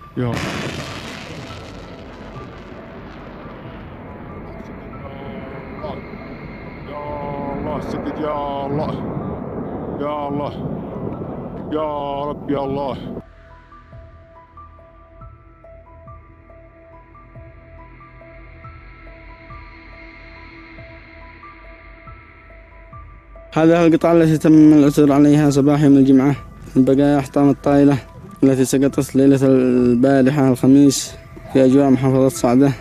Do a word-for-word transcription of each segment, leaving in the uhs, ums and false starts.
يا الله سدد يا الله يا الله يا رب يا الله. هذه القطعة التي تم العثور عليها صباح يوم الجمعة من بقايا أحطام الطائلة التي سقطت ليلة البارحة الخميس في أجواء محافظة صعدة.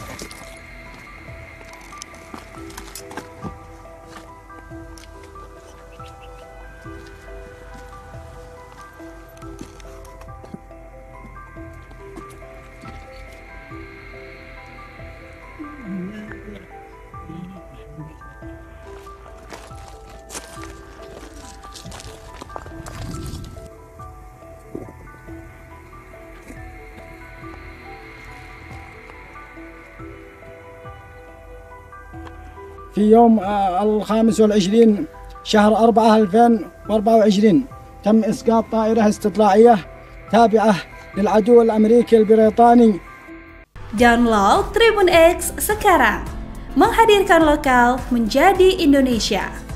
في يوم الخامس والعشرين شهر أربعة ألفين وأربعة وعشرين تم إسقاط طائرة استطلاعية تابعة للعدو الأمريكي البريطاني. Download Tribun X sekarang, menghadirkan lokal menjadi Indonesia.